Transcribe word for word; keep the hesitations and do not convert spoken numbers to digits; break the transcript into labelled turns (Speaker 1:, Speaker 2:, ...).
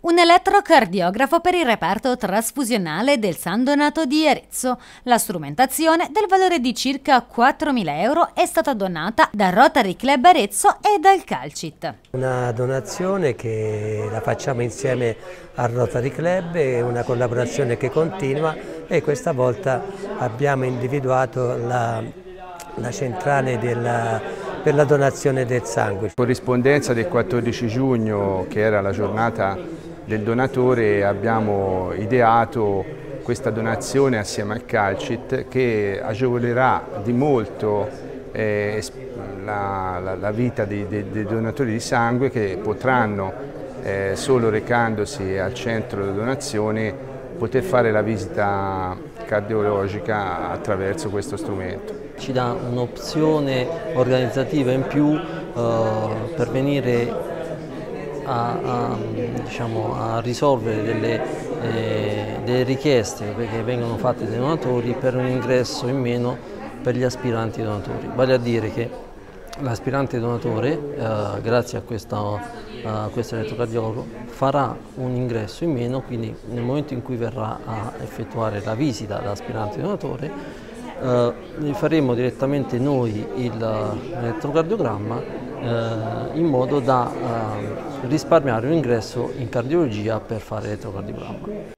Speaker 1: Un elettrocardiografo per il reparto trasfusionale del San Donato di Arezzo. La strumentazione, del valore di circa quattromila euro, è stata donata da Rotary Club Arezzo e dal Calcit.
Speaker 2: Una donazione che la facciamo insieme al Rotary Club, è una collaborazione che continua e questa volta abbiamo individuato la, la centrale della, per la donazione del sangue.
Speaker 3: In corrispondenza del quattordici giugno, che era la giornata del donatore, abbiamo ideato questa donazione assieme al Calcit che agevolerà di molto eh, la, la, la vita dei, dei, dei donatori di sangue, che potranno, eh, solo recandosi al centro di donazione, poter fare la visita cardiologica attraverso questo strumento.
Speaker 4: Ci dà un'opzione organizzativa in più eh, per venire A, a, diciamo, a risolvere delle, eh, delle richieste che vengono fatte dai donatori per un ingresso in meno per gli aspiranti donatori. Vale a dire che l'aspirante donatore, eh, grazie a questo, a questo elettrocardiografo, farà un ingresso in meno, quindi nel momento in cui verrà a effettuare la visita da aspirante donatore, eh, faremo direttamente noi l'elettrocardiogramma eh, in modo da eh, risparmiare un ingresso in cardiologia per fare l'elettrocardiogramma.